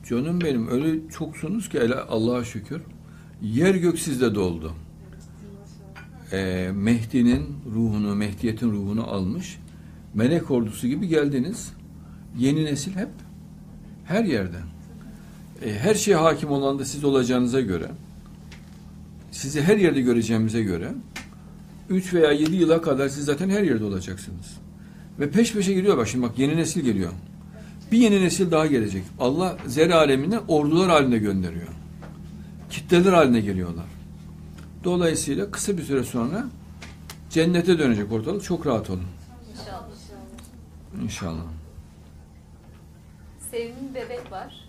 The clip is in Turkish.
Canım benim, öyle çoksunuz ki Allah'a şükür. Yer gök sizde doldu. Mehdi'nin ruhunu, Mehdiyet'in ruhunu almış. Melek ordusu gibi geldiniz. Yeni nesil hep her yerde. Her şeye hakim olan da siz olacağınıza göre, sizi her yerde göreceğimize göre 3 veya 7 yıla kadar siz zaten her yerde olacaksınız. Ve peş peşe geliyor bak şimdi, bak yeni nesil geliyor. Bir yeni nesil daha gelecek. Allah zerre alemine ordular halinde gönderiyor. Kitleler haline geliyorlar. Dolayısıyla kısa bir süre sonra cennete dönecek ortalık. Çok rahat olun. İnşallah. İnşallah. Sevimli bebek var.